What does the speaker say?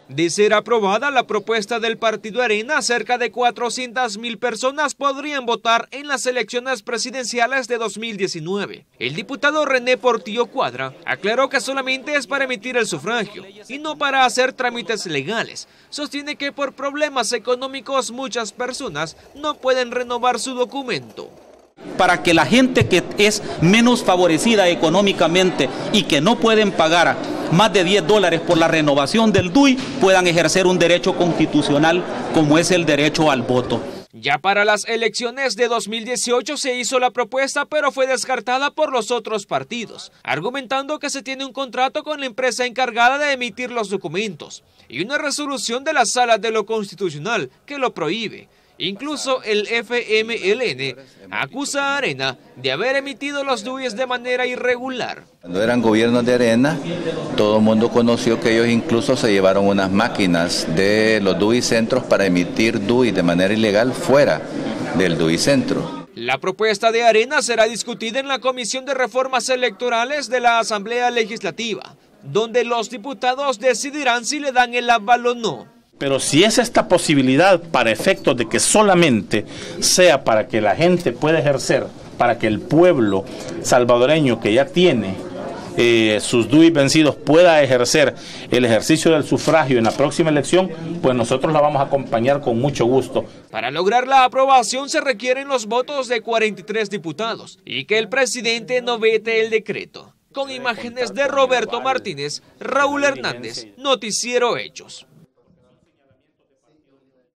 De ser aprobada la propuesta del Partido Arena, cerca de 400.000 personas podrían votar en las elecciones presidenciales de 2019. El diputado René Portillo Cuadra aclaró que solamente es para emitir el sufragio y no para hacer trámites legales. Sostiene que por problemas económicos muchas personas no pueden renovar su documento. Para que la gente que es menos favorecida económicamente y que no pueden pagar más de $10 por la renovación del DUI puedan ejercer un derecho constitucional como es el derecho al voto. Ya para las elecciones de 2018 se hizo la propuesta, pero fue descartada por los otros partidos, argumentando que se tiene un contrato con la empresa encargada de emitir los documentos y una resolución de la Sala de lo Constitucional que lo prohíbe. Incluso el FMLN acusa a Arena de haber emitido los DUIs de manera irregular. Cuando eran gobiernos de Arena, todo el mundo conoció que ellos incluso se llevaron unas máquinas de los DUI centros para emitir DUI de manera ilegal fuera del DUI centro. La propuesta de Arena será discutida en la Comisión de Reformas Electorales de la Asamblea Legislativa, donde los diputados decidirán si le dan el aval o no. Pero si es esta posibilidad para efectos de que solamente sea para que la gente pueda ejercer, para que el pueblo salvadoreño que ya tiene sus DUI vencidos pueda ejercer el ejercicio del sufragio en la próxima elección, pues nosotros la vamos a acompañar con mucho gusto. Para lograr la aprobación se requieren los votos de 43 diputados y que el presidente no vete el decreto. Con imágenes de Roberto Martínez, Raúl Hernández, Noticiero Hechos.